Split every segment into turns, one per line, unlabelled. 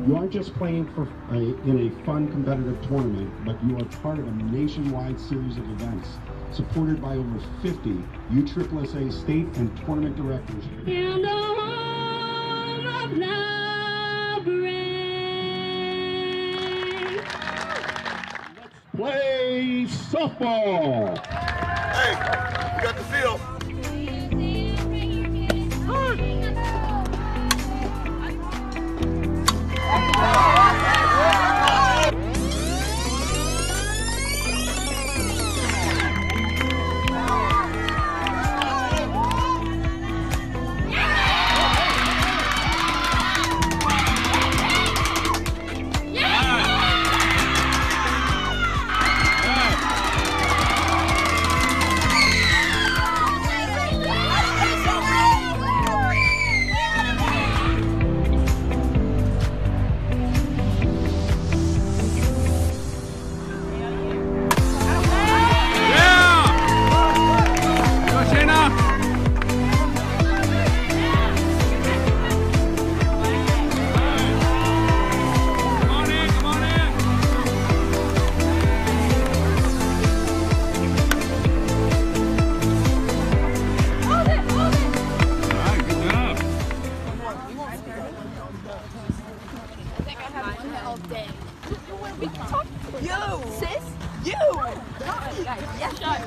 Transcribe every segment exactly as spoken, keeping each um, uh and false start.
You aren't just playing for a, in a fun competitive tournament, but you are part of a nationwide series of events supported by over fifty U S S A state and tournament directors.
In the home of love rain.
Let's play softball.
Hey, you got the field.
You! Sis? You! Yes, shot.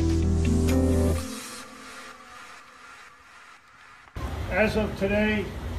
As of today,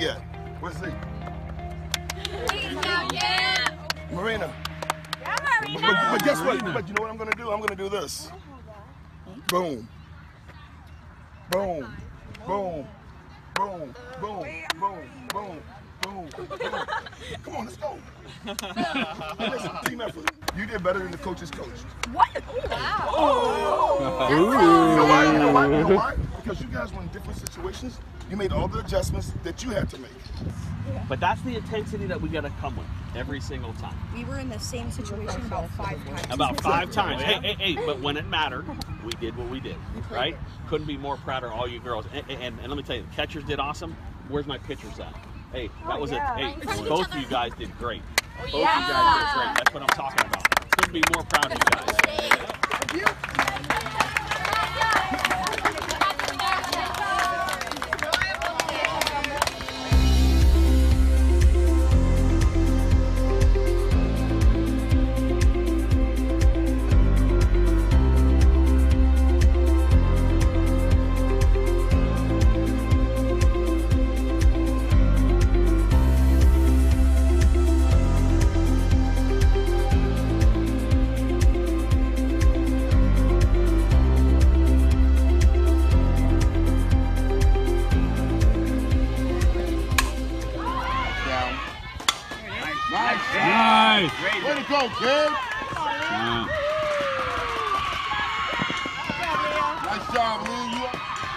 Z at? Where's Z?
Yeah.
Marina.
Yeah,
But, but, but guess what? But you know what I'm gonna do? I'm gonna do this. Boom. Boom. Boom. Boom. Boom. Boom. Boom. Boom. Boom. Come on, let's go. Hey, listen, team effort. You did better than the coach's coach.
What? Wow.
Oh. You know why? You know why? You know why? Because you guys were in different situations. You made all the adjustments that you had to make.
But that's the intensity that we got to come with every single time.
We were in the same situation about five times.
About five times. Hey, hey, hey, but when it mattered, we did what we did, right? Couldn't be more proud of all you girls. And, and, and let me tell you, the catchers did awesome. Where's my pitchers at? Hey, that was it. Hey, both of you guys did great. Both of you guys did great. That's what I'm talking about. Couldn't be more proud of you guys.
Nice.
Way to go, kid.
Yeah.
Nice job, Lou. You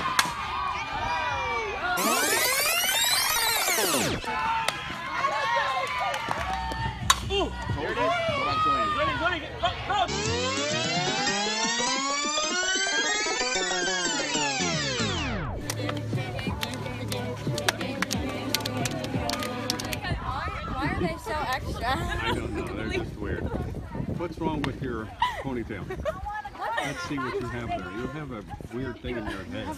Ooh, there it is.
What I told you.
Winning, winning. Go, go.
Why are they so extra?
I don't know. They're just weird. What's wrong with your ponytail? Let's see what you have there. You have a weird thing in your head.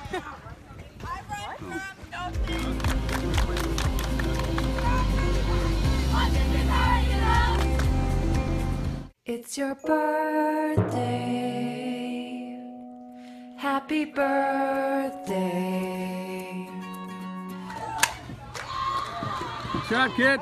It's your birthday. Happy birthday.
Good shot, kid.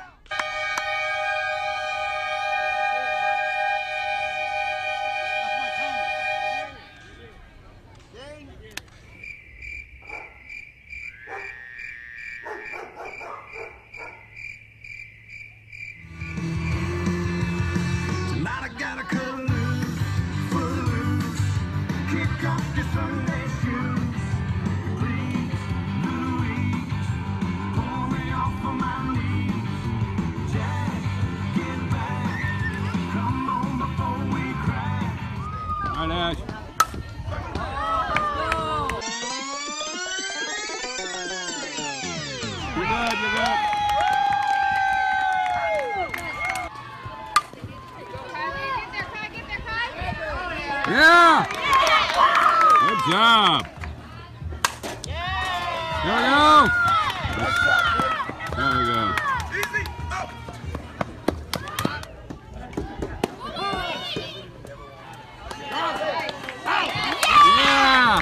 Tonight I gotta cut loose, foot loose, kick off your Sunday shoes. Please, Louise, pull me off of my knees. Jack, get back, come on before we crack.
All right, Ash. You're good, you're good. Yeah! Good job. There we go. There we go.
Easy, up.
Yeah!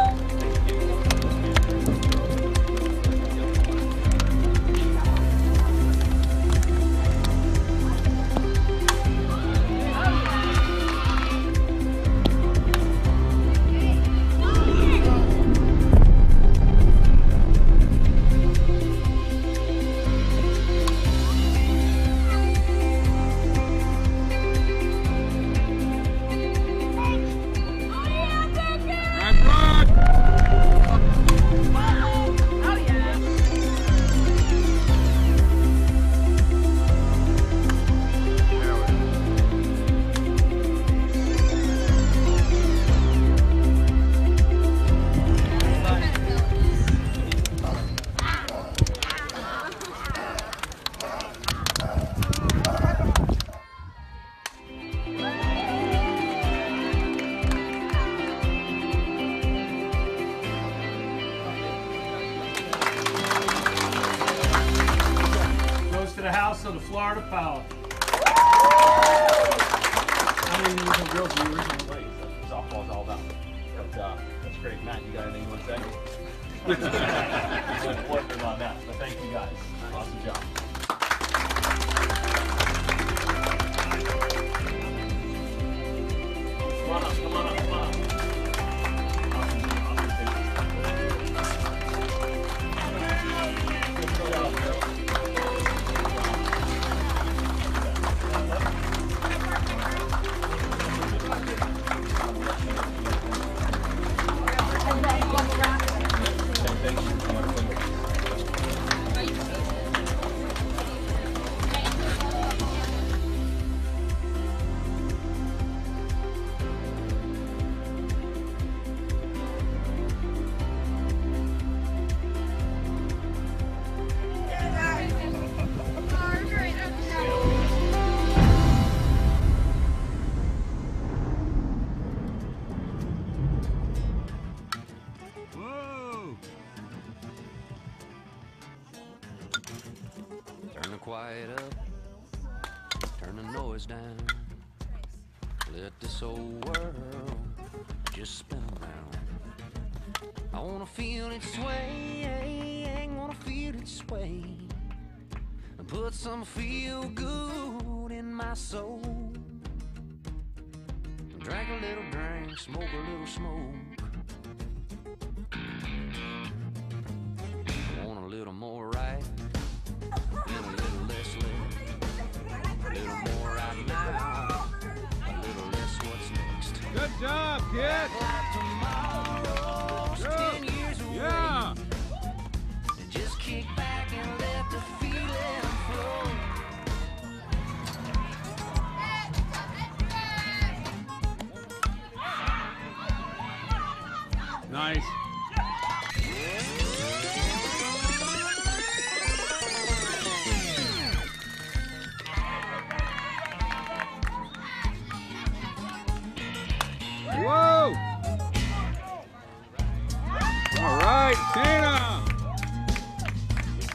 Right front.
Oh yeah.
Goes to the house of the Florida Power.
I mean, the girls in the original place. That's what softball's all about. But uh, that's great. Matt, you got anything you want to say? Wasn't wondering on that, but thank you guys. Awesome job. Come on up, come on up, come on up. Awesome, awesome, thank you. Good job, girl.
Turn the quiet up, turn the noise down. Let this old world just spin around. I wanna feel it sway, wanna feel it sway. Put some feel good in my soul. Drink a little drink, smoke a little smoke. Want a little more right, and a little less left. A little more right now, a little less what's next.
Good job, kid.
Like tomorrow's ten years away.
Yeah.
And just kick back and let the feeling flow.
Nice. Whoa! All right, Tina.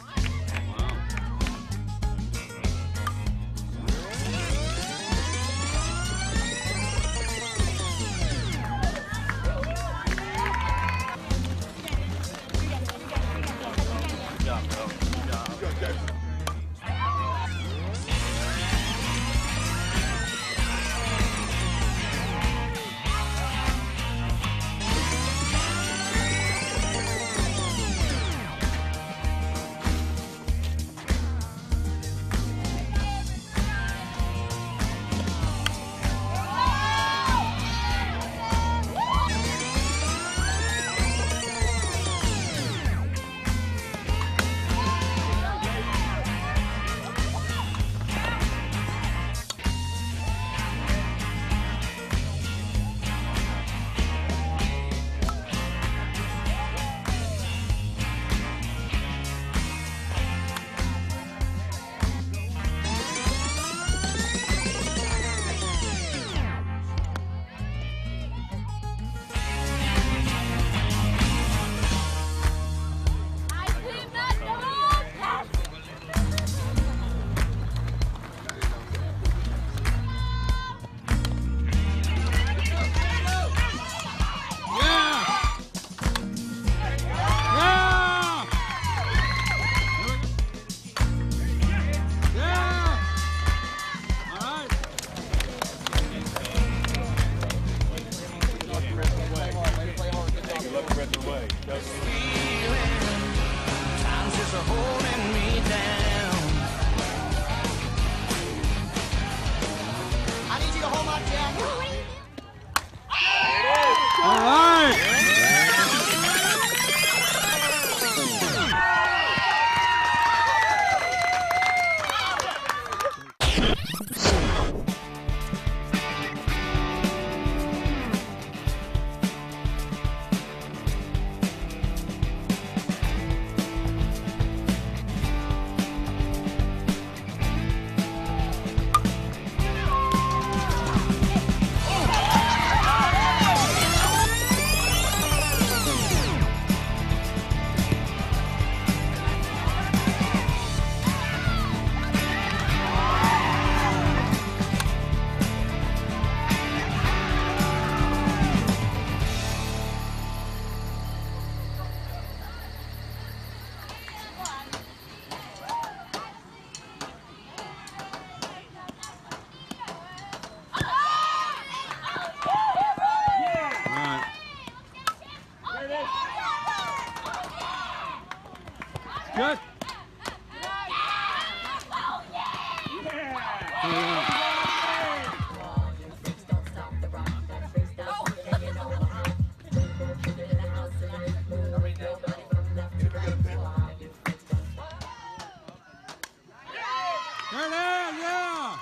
There it is, yeah!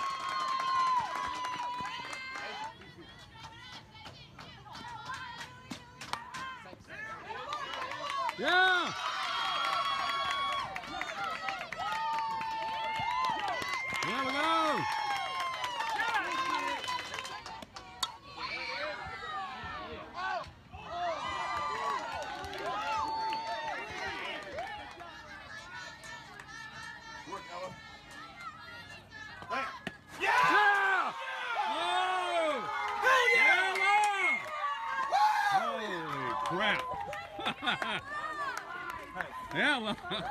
Yeah! Here we go! Yeah! Oh! Holy crap! Ella!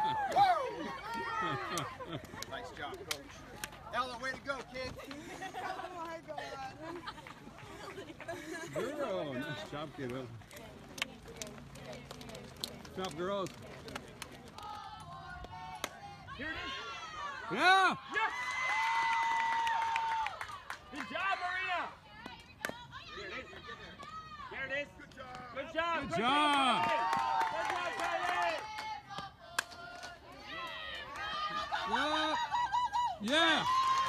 Nice job, Coach. Ella, way to go, kid.
Oh my god.
Girl, nice job, kiddo. Good job, girls.
Here it is.
Yeah!
Yes! Good job, Marina. Here it is. Here it is. Good job. Good job.
Good job.
Good job, Kylie.
Yeah! Yeah!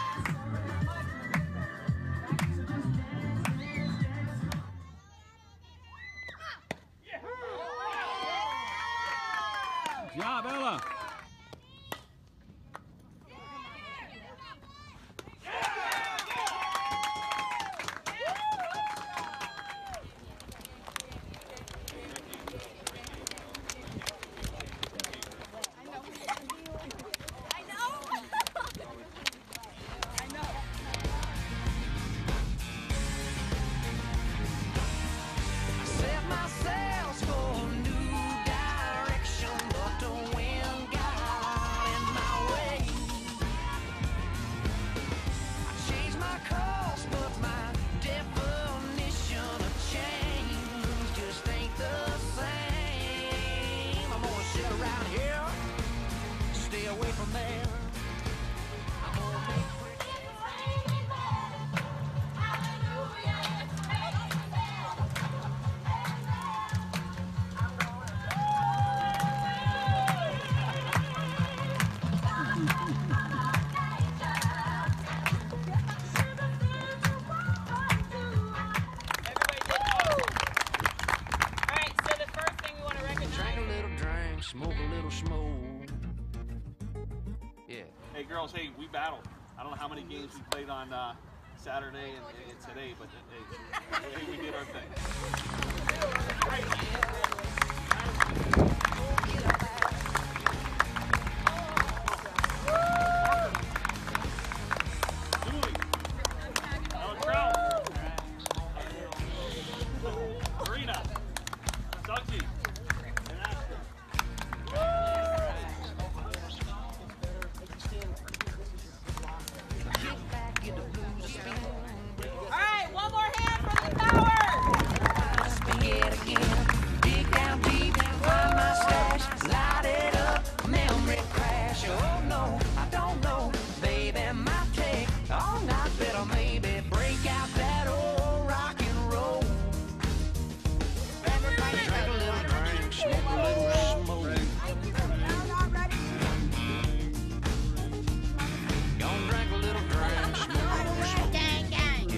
Good job, Ella.
Set my sails for a new direction, but the wind got in my way. I changed my course, but my definition of change just ain't the same. I'm gonna sit around here, stay away from there. I'm gonna make
Alright, so the first thing we want to recognize.
drink a little drink, smoke a little smoke. Yeah.
Hey girls, hey, we battled. I don't know how many games we played on uh, Saturday and, and today, but hey, hey, we did our thing. Julie, Ellen Crown, Marina, Sachi, and Ashley.
Alright, one more hand from the tower.
Yet again, dig down deep, find my stash, light it up, memory crash. Oh no, I don't know, baby, might take all night, better maybe break out that old rock and roll. Drink a little drink, smoke a little smoke. Don't drink a little drink, smoke a little smoke.
Gang, gang.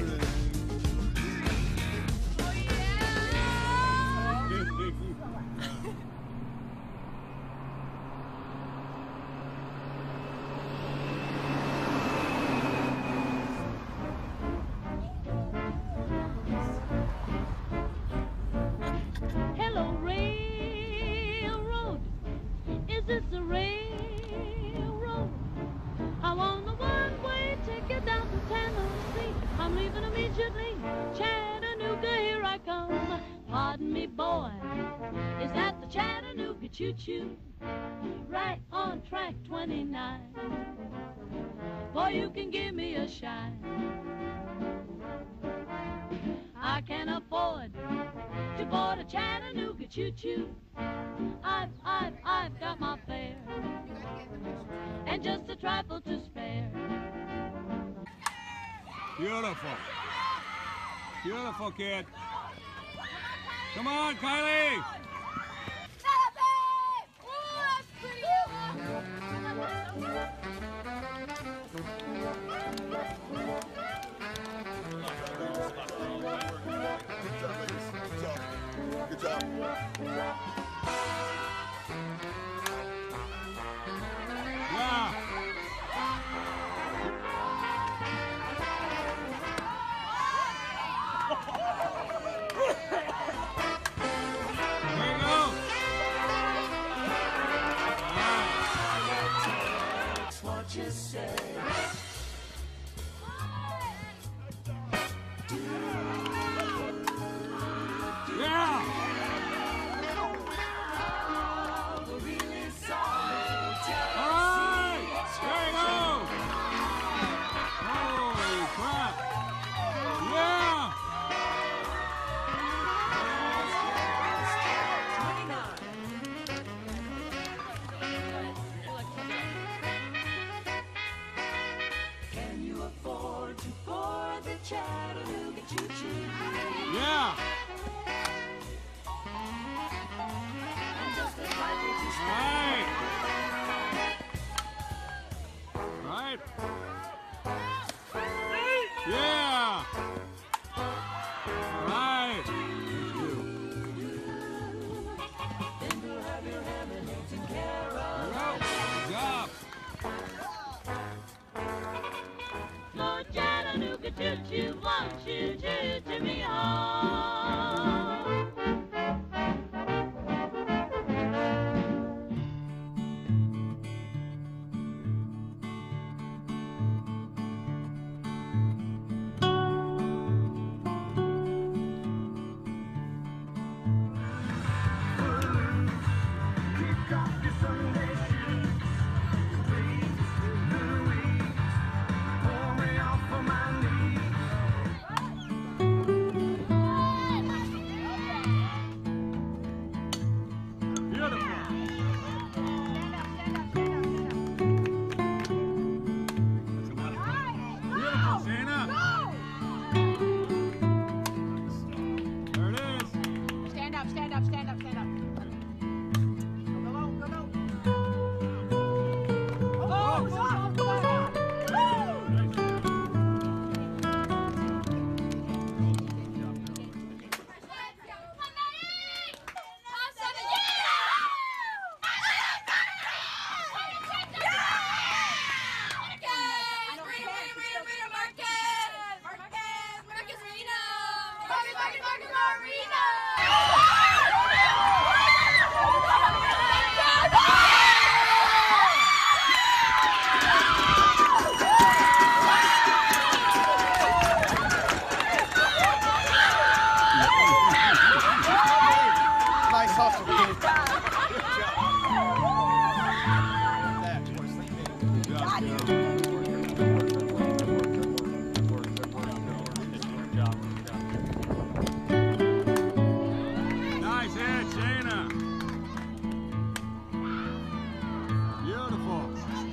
Hello, railroad. Is this a railroad? I want a one-way ticket down to Tennessee. I'm leaving immediately. Chattanooga, here I come. Pardon me, boy. Is that the Chattanooga choo-choo? Right on track twenty-nine. Boy, you can give me a shine. I can afford to board a Chattanooga choo-choo. I've, I've, I've got my fare, and just a trifle to spare.
Beautiful. Beautiful, kid. Come on, Kylie.
Celebrate! Woo, that's pretty.
what you say.
Yeah! Alright! There you go! Holy crap! Yeah!
Can you afford to board the Chattanooga choo-choo?
Yeah! Right! Right! Yeah! Right!
Then we'll have your hammer taken care of.
Good job!
Lord Chattanooga choo-choo, won't you choo-choo me home?
Kick off your Sunday shoes. Please, Louise, pour me off of my knees.
Beautiful! Beautiful, Santa! There it is!
Stand up, stand up, stand up, stand up. Go, go, go, go. Oh, oh, oh,
Nice hustle, kid.
Nice hit, Shayna. Beautiful.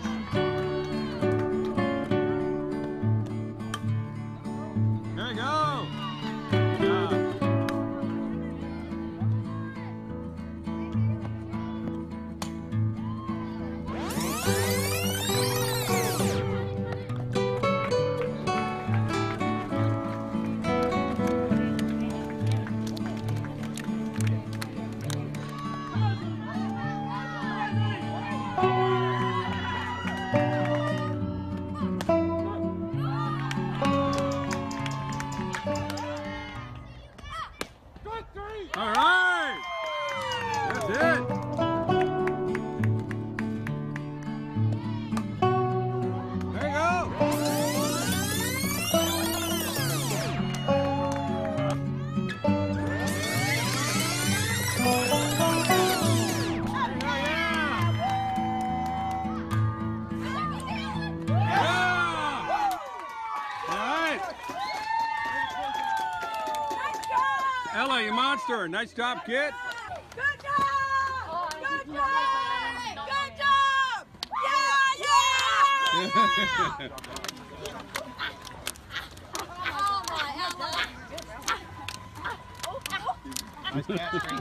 There you go. Good job. All right. That's it. There you go. Ella, you monster. Nice job, kid.
Good job! Good job! Good job! Yeah, yeah! Oh my, Ella.
Nice catch, Tracy.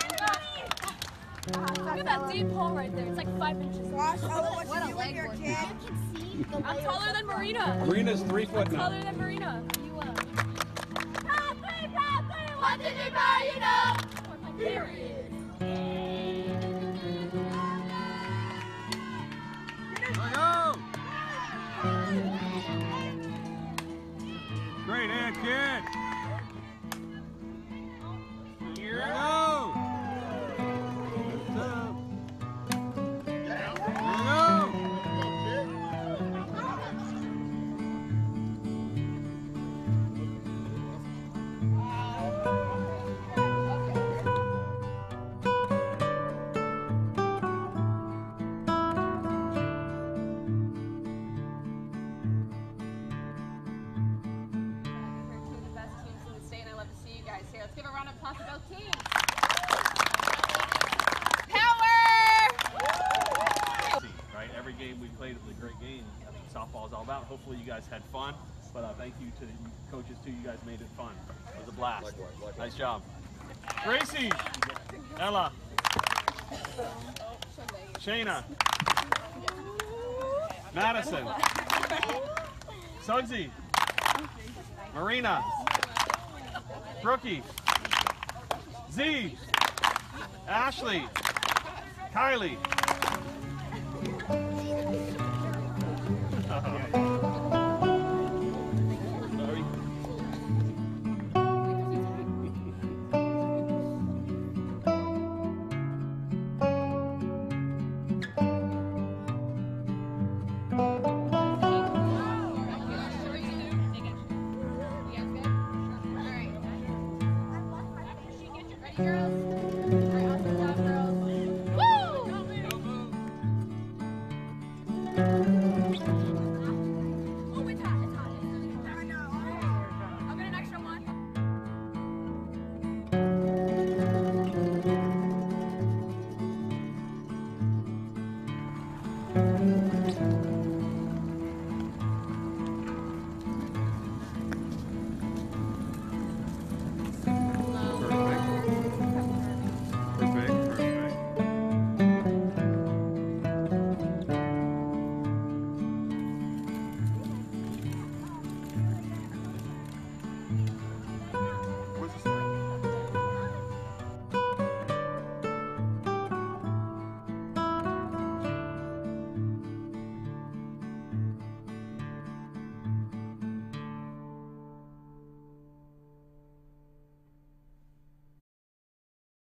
Look at that deep hole right there. It's like five inches.
Gosh, Ella, what
What
you
a
doing
leg
here,
work.
kid?
I'm taller than Marina.
Marina's three foot
I'm
now.
taller than Marina. You, uh...
What did you buy, you know?
Period.
Go! Great hit, kid. Here we go. There we go.
Let's give a round of applause to both teams. Power!
Right, every game we played was a great game. That's what softball is all about. Hopefully you guys had fun. But uh, thank you to the coaches too. You guys made it fun. It was a blast. Likewise, likewise. Nice job. Gracie, Ella, Shayna, Madison, Suggsy, Marina, Brookie, Z, Ashley, Kylie,